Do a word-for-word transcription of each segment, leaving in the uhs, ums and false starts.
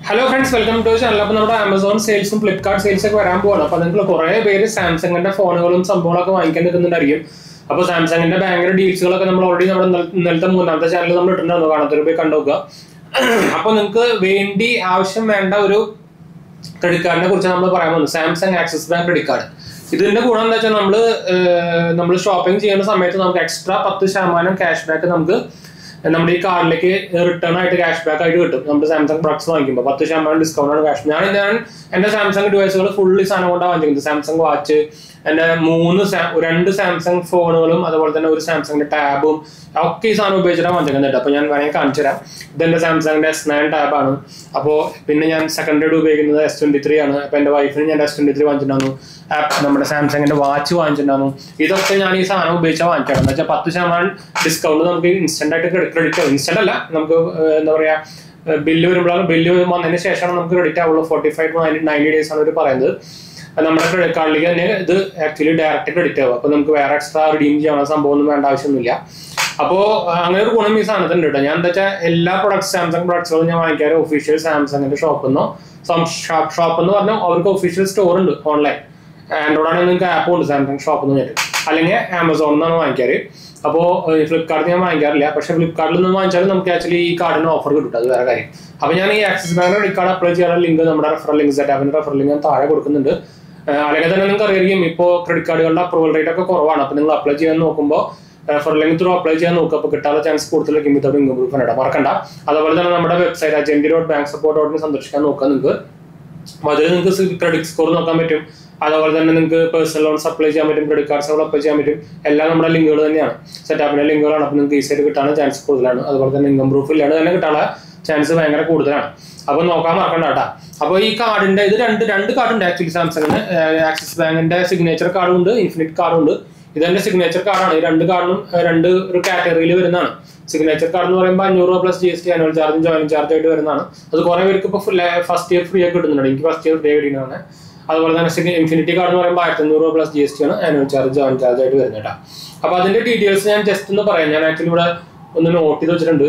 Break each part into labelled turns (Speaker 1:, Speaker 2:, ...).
Speaker 1: Hello friends, welcome to the channel. അപ്പോൾ നമ്മുടെ Amazon sales ഉം Flipkart sales ഒക്കെ വരാൻ പോവാണ്. അപ്പോൾ നിങ്ങൾ കുറേ പേര് സാംസങ്ങിന്റെ ഫോണുകളും സംഭവങ്ങളൊക്കെ വാങ്ങിക്കാൻ നിൽക്കുന്നുണ്ടായിരിക്കും. അപ്പോൾ സാംസങ്ങിന്റെ ഭയങ്കര ഡീൽസുകളൊക്കെ നമ്മൾ ഓൾറെഡി നമ്മുടെ ഇന്നലത്തെ മൂന്നാമത്തെ ചാനലിൽ നമ്മൾ ഇട്ടിട്ടുണ്ടായിരുന്നു, കാണാത്തൊരു പോയി കണ്ടുനോക്കുക. അപ്പോൾ നിങ്ങൾക്ക് വേണ്ടി ആവശ്യം വേണ്ട ഒരു ക്രെഡിറ്റ് കാർഡിനെ കുറിച്ച് നമ്മൾ പറയാൻ പോകുന്നത് Samsung Axis bank credit card. ഇതിന്റെ ഗുണം എന്താ വെച്ചാൽ നമ്മൾ നമ്മൾ ഷോപ്പിംഗ് ചെയ്യുന്ന സമയത്ത് നമുക്ക് എക്സ്ട്രാ പത്ത് ശതമാനം ക്യാഷ് ബാക്ക് നമുക്ക് നമ്മുടെ ഈ കാർഡിലേക്ക് റിട്ടേൺ ആയിട്ട് ക്യാഷ് ബാക്ക് ആയിട്ട് കിട്ടും. നമ്മുടെ സാംസങ് പ്രൊഡക്ട്സ് വാങ്ങിക്കുമ്പോൾ പത്ത് ശതമാനം ഡിസ്കൗണ്ട് ആണ് ക്യാഷ്. ഞാൻ ഞാൻ എന്റെ സാംസങ് ഡിവൈസുകൾ ഫുള്ളി സാധനം കൊണ്ടാണ് വാങ്ങിക്കുന്നത്. സാംസങ് വാച്ച്, എന്റെ മൂന്ന് രണ്ട് സാംസങ് ഫോണുകളും അതുപോലെ തന്നെ ഒരു സാംസങ്ങിന്റെ ടാബും ഒക്കെ ഈ സാധനം ഉപയോഗിച്ചിട്ടാണ് വാങ്ങിക്കുന്നത്. അപ്പോൾ ഞാൻ വേണമെങ്കിൽ കാണിച്ചു തരാം. ഇതെന്റെ സാംസങ്ങിന്റെ എസ് നയൻ ടാബാണ്. അപ്പോൾ പിന്നെ ഞാൻ സെക്കൻഡ് ഉപയോഗിക്കുന്നത് എസ് ട്വന്റി ത്രീ ആണ്. അപ്പോൾ എന്റെ വൈഫിന് ഞാൻ എസ് ട്വന്റി ത്രീ വാങ്ങിച്ചിട്ടുണ്ടായിരുന്നു. നമ്മുടെ സാംസങ്ങിന്റെ വാച്ച് വാങ്ങിച്ചിട്ടുണ്ടായിരുന്നു. ഇതൊക്കെ ഞാൻ ഈ സാധനം ഉപയോഗിച്ചാൽ വാങ്ങിക്കണം. എന്ന് വെച്ചാൽ പത്ത് ശതമാനം ഡിസ്കൗണ്ട് നമുക്ക് ഇൻസ്റ്റന്റ് ആയിട്ട് ക്രെഡിറ്റ് ആവും. ഇൻസ്റ്റന്റ് അല്ല, നമുക്ക് എന്താ പറയാ, ബില്ല് വരുമ്പോഴാണ് ബില്ല് വന്നതിന് ശേഷമാണ് നമുക്ക് ക്രെഡിറ്റ് ആവുള്ളൂ. Forty five to ninety days ആണ് അവർ പറയുന്നത്. നമ്മുടെ ക്രെഡിറ്റ് കാർഡിലേക്ക് തന്നെ ഇത് ആക്ച്വലി ഡയറക്റ്റ് ക്രെഡിറ്റ് ആവും. അപ്പോൾ നമുക്ക് വേറെ എക്സ്ട്രാ റിഡീം ചെയ്യാനുള്ള സംഭവം ഒന്നും വേണ്ട ആവശ്യമൊന്നുമില്ല. അപ്പോൾ അങ്ങനെ ഒരു ഗുണം ഈ സാധനത്തിന് കേട്ടോ. ഞാൻ എന്താ വെച്ചാൽ എല്ലാ പ്രൊഡക്ട്സ് സാംസങ് പ്രൊഡക്ട്സുകളും ഞാൻ വാങ്ങിക്കാറ് ഒഫീഷ്യൽ സാംസങ്ങിന്റെ ഷോപ്പിൽ നിന്നോ. ഷോപ്പ് എന്ന് പറഞ്ഞാൽ അവർക്ക് ഒഫീഷ്യൽ സ്റ്റോർ ഉണ്ട് ഓൺലൈൻ. ആൻഡ്രോയിഡ് ആണെങ്കിൽ നിങ്ങൾക്ക് ആപ്പും ഉണ്ട് സാംസങ് ഷോപ്പ് എന്ന് പറഞ്ഞിട്ട്. അല്ലെങ്കിൽ ആമസോണിൽ നിന്നാണ് വാങ്ങിക്കാറ്. അപ്പോൾ ഫ്ലിപ്കാർട്ടിൽ ഞാൻ വാങ്ങിക്കാറില്ല. പക്ഷെ ഫ്ലിപ്കാർട്ടിൽ നിന്ന് വാങ്ങിച്ചാലും നമുക്ക് ആക്ച്വലി ഈ കാർഡിന് ഓഫർ കിട്ടും. അത് വേറെ കാര്യം. അപ്പോൾ ഞാൻ ഈ Axis bank credit card apply ചെയ്യാനുള്ള ലിങ്ക് നമ്മുടെ റെഫറൽ ലിങ്ക് സെറ്റ് ആപ്പിന്റെ റെഫറൽ ലിങ്ക് ഞാൻ താഴെ കൊടുക്കുന്നുണ്ട്. അല്ലെങ്കിൽ തന്നെ നിങ്ങൾക്ക് അറിയാം ഇപ്പോൾ ക്രെഡിറ്റ് കാർഡുകളുടെ അപ്രൂവൽ റേറ്റ് ഒക്കെ കുറവാണ്. അപ്പോൾ നിങ്ങൾ അപ്ലൈ ചെയ്യാൻ നോക്കുമ്പോൾ റെഫറൽ ലിങ്ക് ത്രൂ അപ്ലൈ ചെയ്യാൻ നോക്കുക. അപ്പോൾ കിട്ടാനുള്ള ചാൻസ് കൂടുതലായിരിക്കും. വിത്തൗട്ട് ഇൻകം പ്രൂഫ് ആണ്, മറക്കണ്ട. അതുപോലെ തന്നെ നമ്മുടെ വെബ്സൈറ്റ് അജന്റി ഡോട്ട് ബാങ്ക് സപ്പോർട്ട് ഡോട്ടിന് സന്ദർശിക്കാൻ നോക്കുക നിങ്ങൾക്ക്. അതിൽ നിങ്ങൾക്ക് ക്രെഡിറ്റ് സ്കോർ നോക്കാൻ പറ്റും. അതുപോലെ തന്നെ നിങ്ങൾക്ക് പേഴ്സണൽ ലോൺസ് അപ്ലൈ ചെയ്യാൻ പറ്റും, ക്രെഡിറ്റ് കാർഡ്സുകൾ അപ്ലൈ ചെയ്യാൻ പറ്റും. എല്ലാം നമ്മുടെ ലിങ്കുകൾ തന്നെയാണ്, സെറ്റാപ്പിന്റെ ലിങ്കുകളാണ്. അപ്പോൾ നിങ്ങൾക്ക് ഈസിയായിട്ട് കിട്ടാനുള്ള ചാൻസ് കൂടുതലാണ്. അതുപോലെ തന്നെ ഇൻകം പ്രൂഫ് ഇല്ലാണ്ട് തന്നെ കിട്ടാനുള്ള ചാൻസ് ഭയങ്കര കൂടുതലാണ്. അപ്പോൾ നോക്കാൻ മറക്കണ്ട കേട്ടോ. അപ്പോൾ ഈ കാർഡിന്റെ ഇത് രണ്ട് രണ്ട് കാർഡുണ്ട് ആക്ച്വലി സാംസങ്ങിന്. ആക്സിസ് ബാങ്കിന്റെ സിഗ്നേച്ചർ കാർഡും ഉണ്ട്, ഇൻഫിനിറ്റ് കാർഡും ഉണ്ട്. ഇതെന്റെ സിഗ്നേച്ചർ കാർഡാണ്. ഈ രണ്ട് കാർഡും രണ്ട് ഒരു കാറ്റഗറിയിൽ വരുന്നതാണ്. സിഗ്നേച്ചർ കാർഡ് എന്ന് പറയുമ്പോൾ അഞ്ഞൂറ് രൂപ plus G S T annual ചാർജും ജോയിനിങ് ചാർജ് ആയിട്ട് വരുന്നതാണ്. അത് കുറെ പേർക്ക് ഇപ്പോൾ ഫസ്റ്റ് ഇയർ ഫ്രീ ആയി കിട്ടുന്നുണ്ട്. എനിക്ക് ഫസ്റ്റ് ഇയർ ഫ്രീ ആയി കിട്ടുന്നതാണ്. അതുപോലെ തന്നെ ഇൻഫിനിറ്റി കാർഡ് എന്ന് പറയുമ്പോൾ ആയിരത്തി അഞ്ഞൂറ് രൂപ പ്ലസ് ജി എസ് ടി ആണ് ആനുവൽ ചാർജ് ജോയിൻ ചാർജ് ആയിട്ട് വരുന്നത് കേട്ടോ. അപ്പോൾ അതിന്റെ ഡീറ്റെയിൽസ് ഞാൻ ജസ്റ്റ് ഒന്ന് പറയാം. ഞാൻ ആക്ച്വലി ഇവിടെ ഒന്ന് നോട്ട് ചെയ്ത് വെച്ചിട്ടുണ്ട്.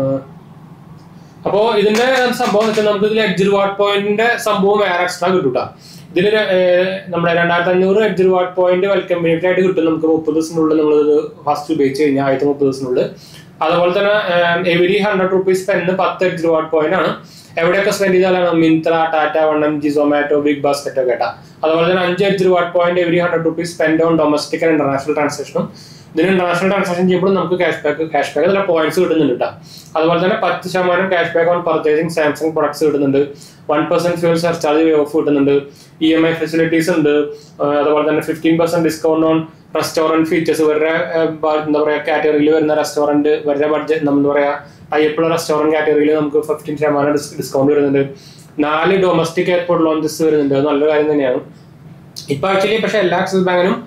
Speaker 1: അപ്പോൾ ഇതിന്റെ സംഭവം എന്ന് വെച്ചാൽ നമുക്ക് ഇതിൽ എഡ്ജ് റിവാർഡ് പോയിന്റിന്റെ സംഭവം വേറെ എക്സ്ട്രാ കിട്ടും കേട്ടോ. ഇതിൽ നമ്മുടെ രണ്ടായിരത്തി അഞ്ഞൂറ് edge reward point welcome benefit ആയിട്ട് കിട്ടും നമുക്ക് മുപ്പത് ദിവസത്തിനുള്ളിൽ നമ്മൾ ഇത് ഫസ്റ്റ് ഉപയോഗിച്ച് കഴിഞ്ഞാൽ ആദ്യത്തെ മുപ്പത് ദിവസത്തിനുള്ളിൽ. അതുപോലെ തന്നെ എവരി ഹൺഡ്രഡ് റുപ്പീസ് സ്പെൻഡ് പത്ത് എഡ്ജ് റിവാർഡ് പോയിന്റ് ആണ്. എവിടെയൊക്കെ സ്പെൻഡ് ചെയ്താലാണ് Myntra, Tata, one M G, Zomato, big basket ഒക്കെ കേട്ടോ. അതുപോലെ തന്നെ അഞ്ച് edge reward point every hundred rupees spend on domestic and international ട്രാൻസാക്ഷനും. ഇതിന് ഇന്റർനാഷണൽ ട്രാൻസാക്ഷൻ ചെയ്യുമ്പോൾ നമുക്ക് ക്യാഷ് ബാക്ക് ക്യാഷ് ബാക്ക് നല്ല പോയിന്റ്സ് കിട്ടുന്നുണ്ട് കേട്ടോ. അതുപോലെ തന്നെ പത്ത് ശതമാനം cash back on purchasing Samsung products കിട്ടുന്നുണ്ട്. One percent fuel surcharge of കിട്ടുന്നുണ്ട്. ഇ എം ഐ ഫെസിലിറ്റീസ് ഉണ്ട്. അതുപോലെ തന്നെ fifteen percent discount on restaurant features. ഇവരുടെ എന്താ പറയുക കാറ്റഗറിയിൽ വരുന്ന റെസ്റ്റോറന്റ് ഇവരുടെ ബഡ്ജറ്റ് എന്താ പറയുക ടൈപ്പുള്ള റെസ്റ്റോറന്റ് കാറ്റഗറിയിൽ നമുക്ക് ഫിഫ്റ്റീൻ ശതമാനം ഡിസ്കൗണ്ട് വരുന്നുണ്ട്. നാല് ഡൊമസ്റ്റിക് എയർപോർട്ട് ലോഞ്ചസ് വരുന്നുണ്ട്. അത് നല്ല കാര്യം തന്നെയാണ്. ഇപ്പൊ ആക്ച്വലി പക്ഷെ എല്ലാ ആക്സിസ് ബാങ്കിനും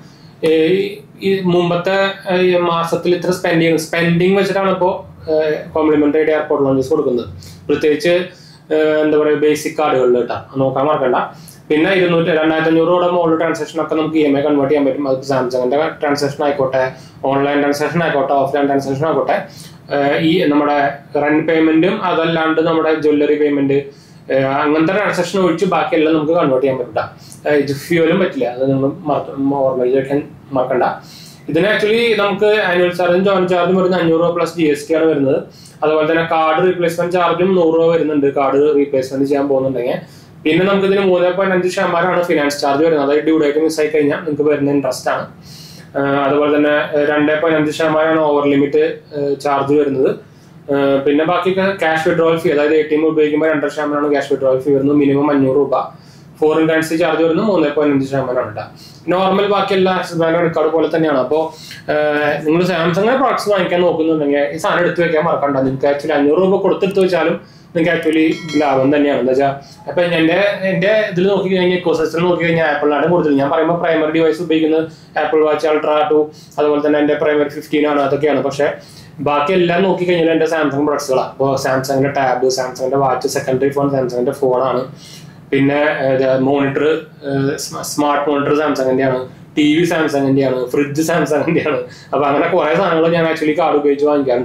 Speaker 1: ഈ മുമ്പത്തെ മാസത്തിൽ ഇത്ര സ്പെൻഡിങ് സ്പെൻഡിങ് വെച്ചിട്ടാണ് ഇപ്പോൾ കോംപ്ലിമെന്ററി ആയിട്ട് എയർപോർട്ട് ലോഞ്ചസ് കൊടുക്കുന്നത്. പ്രത്യേകിച്ച് എന്താ പറയുക ബേസിക് കാർഡുകളിൽ കേട്ടോ, നോക്കാൻ മറക്കണ്ട. പിന്നെ ഇരുന്നൂറ്റി രണ്ടായിരത്തി അഞ്ഞൂറ് രൂപയുടെ മുകളിൽ ട്രാൻസാക്ഷൻ ഒക്കെ നമുക്ക് ഇ എം ഐ കൺവേർട്ട് ചെയ്യാൻ പറ്റും. അത് സാംസങ്ങിന്റെ ട്രാൻസാക്ഷൻ ആയിക്കോട്ടെ, ഓൺലൈൻ ട്രാൻസാക്ഷൻ ആയിക്കോട്ടെ, ഓഫ്ലൈൻ ട്രാൻസാക്ഷൻ ആയിക്കോട്ടെ. ഈ നമ്മുടെ റെന്റ് പേയ്മെന്റും അതല്ലാണ്ട് നമ്മുടെ ജ്വല്ലറി പേയ്മെന്റ് അങ്ങനത്തെ ട്രാൻസാക്ഷൻ ഒഴിച്ച് ബാക്കിയെല്ലാം നമുക്ക് കൺവേർട്ട് ചെയ്യാൻ പറ്റില്ല. ഇത് ഫ്യൂലും പറ്റില്ല. അത് നിങ്ങൾ ഓർമ്മയിൽ വെക്കാൻ മറക്കണ്ട. ഇതിന് ആക്ച്വലി നമുക്ക് ആനുവൽ ചാർജും ജോയിൻ ചാർജും വരുന്ന അഞ്ഞൂറ് രൂപ പ്ലസ് ജി എസ് ടി ആണ് വരുന്നത്. അതുപോലെ തന്നെ കാർഡ് റീപ്ലേസ്മെന്റ് ചാർജും നൂറ് രൂപ വരുന്നുണ്ട് കാർഡ് റീപ്ലേസ്മെന്റ് ചെയ്യാൻ പോകുന്നുണ്ടെങ്കിൽ. പിന്നെ നമുക്ക് ഇതിന് മൂന്ന് പോയിന്റ് അഞ്ച് ശതമാനമാണ് ഫിനാൻസ് ചാർജ് വരുന്നത്. അതായത് ഡ്യൂ ഡേറ്റ് മിസ് ആയി കഴിഞ്ഞാൽ നിങ്ങൾക്ക് വരുന്ന ഇൻട്രസ്റ്റ് ആണ്. അതുപോലെ തന്നെ രണ്ട് പോയിന്റ് അഞ്ച് ശതമാനമാണ് ഓവർ ലിമിറ്റ് ചാർജ് വരുന്നത്. പിന്നെ ബാക്കി ക്യാഷ് വിഡ്രോവൽ ഫീ, അതായത് എ ടി എം ഉപയോഗിക്കുമ്പോൾ രണ്ടര ശതമാനമാണ് ക്യാഷ് വിഡ്രോവൽ ഫീ വരുന്നത്. മിനിമം അഞ്ഞൂറ് രൂപ. ഫോറിൻ കറൻസി ചാർജ് വരുന്നത് മൂന്ന് പോയിന്റ് അഞ്ച് ശതമാനമാണ് കേട്ടോ. നോർമൽ ബാക്കി എല്ലാ ആക്സിസ് ബാങ്ക് ക്രെഡിറ്റ് കാർഡ് പോലെ തന്നെയാണ്. അപ്പോൾ നിങ്ങൾ സാംസങ് പ്രോഡക്ട്സ് വാങ്ങിക്കാൻ നോക്കുന്നുണ്ടെങ്കിൽ ഈ സാധനം എടുത്ത് വെക്കാൻ മറക്കണ്ട. നിങ്ങൾക്ക് ആക്ച്വലി അഞ്ഞൂറ് രൂപ കൊടുത്തെടുത്ത് വെച്ചാലും നിങ്ങൾക്ക് ആക്ച്വലി ലാഭം തന്നെയാണ്. എന്താ വെച്ചാൽ അപ്പൊ എന്റെ എന്റെ ഇതിൽ നോക്കി കഴിഞ്ഞാൽ ഇക്കോസിസ്റ്റം നോക്കി കഴിഞ്ഞാൽ ആപ്പിളിനാണ് കൂടുതൽ. ഞാൻ പറയുമ്പോൾ പ്രൈമറി ഡിവൈസ് ഉപയോഗിക്കുന്നത് ആപ്പിൾ വാച്ച് അൾട്രാ ടു, അതുപോലെ തന്നെ എന്റെ പ്രൈമറി ഫിഫ്റ്റീൻ ആണ്, അതൊക്കെയാണ്. പക്ഷെ ബാക്കി എല്ലാം നോക്കി കഴിഞ്ഞാൽ എന്റെ സാംസങ് പ്രൊഡക്ട്സുകളാണ്. അപ്പോൾ സാംസങ്ങിന്റെ ടാബ്, സാംസങ്ങിന്റെ വാച്ച്, സെക്കൻഡറി ഫോൺ സാംസങ്ങിന്റെ ഫോണാണ്. പിന്നെ മോണിറ്റർ, സ്മാർട്ട് മോണിറ്റർ സാംസങ്ങിന്റെ ആണ്, ടി വി സാംസങ്ങിന്റെ ആണ്, ഫ്രിഡ്ജ് സാംസങ്ങിന്റെ ആണ്. അപ്പൊ അങ്ങനെ കുറെ സാധനങ്ങൾ ഞാൻ ആക്ച്വലി കാർഡ് ഉപയോഗിച്ച് വാങ്ങിക്കാറുണ്ട്.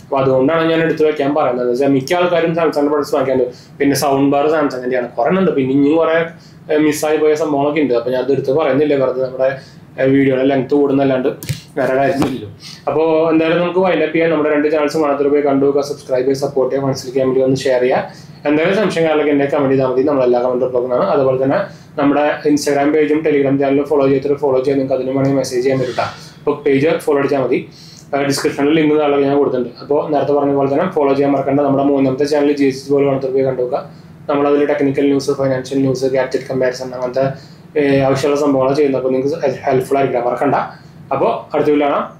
Speaker 1: അപ്പോൾ അതുകൊണ്ടാണ് ഞാൻ എടുത്ത് വെക്കാൻ പറയുന്നത്. വെച്ചാൽ മിക്ക ആൾക്കാരും സാംസങ്ങിന്റെ പ്രൊഡക്ട്സ് വാങ്ങിക്കാറുണ്ട്. പിന്നെ സൗണ്ട് ബാർ സാംസങ്ങിന്റെയാണ്, കുറെ ഉണ്ട്, പിന്നെ ഇനിയും കുറെ മിസ്സായി പോയ സംഭവങ്ങളൊക്കെ ഉണ്ട്. അപ്പോൾ ഞാൻ അത് എടുത്ത് പറയുന്നില്ല, വെറുതെ നമ്മുടെ വീഡിയോയുടെ ലെങ്ത് കൂടുന്നല്ലാണ്ട് വേറെ കാര്യമില്ലല്ലോ. അപ്പോൾ എന്തായാലും നമുക്ക് വൈൻഡപ്പ് ചെയ്യാൻ. നമ്മുടെ രണ്ട് ചാനൽസും കാണാത്തൊരു പോയി കണ്ടു നോക്കുക, സബ്സ്ക്രൈബ് ചെയ്യുക, സപ്പോർട്ട് ചെയ്യുക, മനസ്സിലാക്കാൻ വേണ്ടി ഒന്ന് ഷെയർ ചെയ്യുക. എന്തായാലും സംശയം കാര്യങ്ങളൊക്കെ എന്നെ കമന്റ് ചെയ്താൽ മതി, നമ്മളെല്ലാ കമന്റ് റിപ്ലൈ. അതുപോലെ തന്നെ നമ്മുടെ ഇൻസ്റ്റാഗ്രാം പേജും ടെലിഗ്രാം ചാനലും ഫോളോ ചെയ്തിട്ട് ഫോളോ ചെയ്യാൻ നിങ്ങൾക്ക് അതിന് വേണമെങ്കിൽ മെസ്സേജ് ചെയ്യാൻ പറ്റാം. അപ്പോൾ പേജ് ഫോളോ അടിച്ചാൽ മതി, ഡിസ്ക്രിപ്ഷനിൽ ലിങ്ക് താഴെ ഞാൻ കൊടുത്തിട്ടുണ്ട്. അപ്പോൾ നേരത്തെ പറഞ്ഞ പോലെ തന്നെ ഫോളോ ചെയ്യാൻ മറക്കണ്ട. നമ്മുടെ മൂന്നാമത്തെ ചാനൽ ജി എസ് പോലെ കാണാത്തൊരു പോയി കണ്ടു നോക്കുക. നമ്മളതിൽ technical news, financial news, gadget comparison, അങ്ങനത്തെ ആവശ്യമുള്ള സംഭവങ്ങൾ ചെയ്യുന്നത്. അപ്പോൾ നിങ്ങൾക്ക് ഹെൽപ്ഫുൾ ആയിരിക്കാം, മറക്കണ്ട. അപ്പോൾ അടുത്ത വീഡിയോ കാണാം.